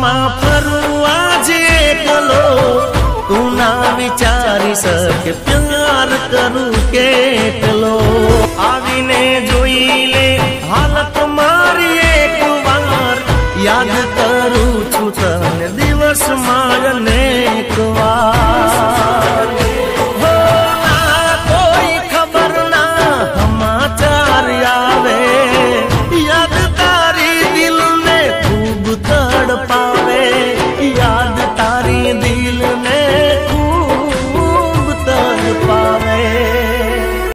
फरू आज एकलो तू ना विचारी सके प्यार करूं केटलो आवीने जोई ले हालत मारी एक बार याद करूं छू तने दिवस मारने